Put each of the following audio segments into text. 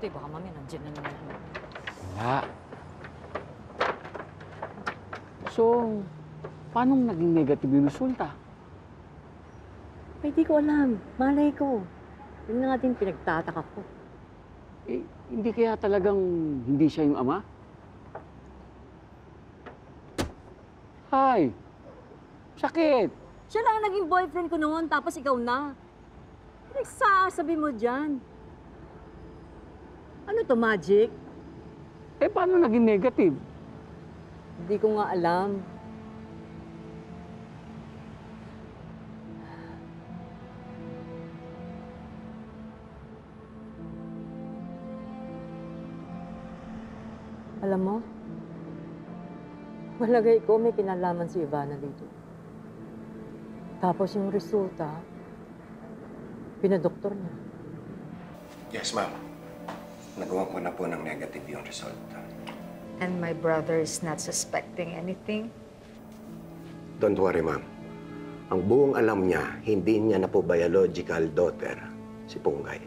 Kasi baka mamaya nandiyan na naman. Wala. So, paano naging negative yung resulta? Ay, di ko alam. Malay ko. Yun na nga din pinagtataka ko. Eh, hindi kaya talagang hindi siya yung ama? Hay! Sakit! Siya lang ang naging boyfriend ko noon, tapos ikaw na. Nagsasabi mo dyan. Ano to, magic? Eh, paano naging negative? Hindi ko nga alam. Alam mo, malagay ko may kinalaman si Ivana dito. Tapos yung resulta, pinadoktor niya. Yes, ma'am. Nagawa ko na po ng negative yung result. And my brother is not suspecting anything? Don't worry, ma'am. Ang buong alam niya, hindi niya na po biological daughter, si Punggay.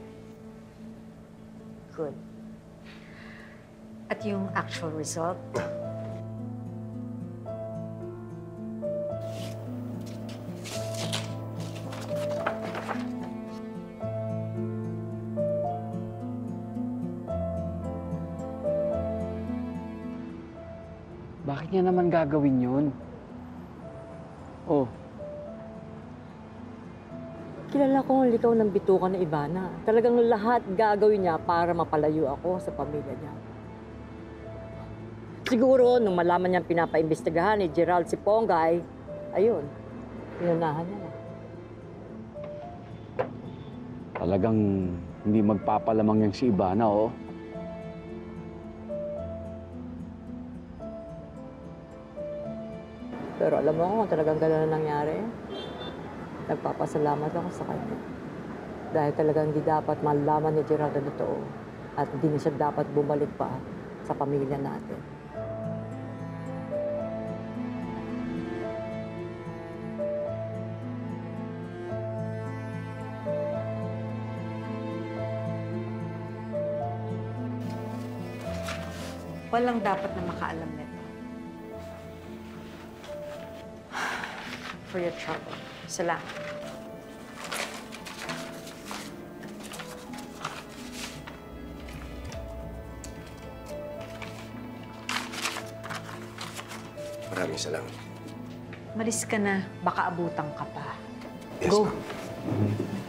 Good. At yung actual result? Bakit niya naman gagawin yun? Oh, Kilala ko ang likaw ng bitukan ng Ivana. Talagang lahat gagawin niya para mapalayo ako sa pamilya niya. Siguro, nung malaman niyang pinapaimbestigahan ni Gerald si Ponggay, ayun, pinunahan niya na. talagang hindi magpapalamang yung si Ivana, oh. Pero alam mo kung talagang gano'n na nangyari, nagpapasalamat ako sa kanya. Dahil talagang hindi dapat malaman ni Gerald na totoo at hindi na siya dapat bumalik pa sa pamilya natin. Walang dapat na makaalam nito. For your trouble. Salamat. Maraming salamat. Malis ka na. Baka abutan ka pa. Yes, Go. ma'am.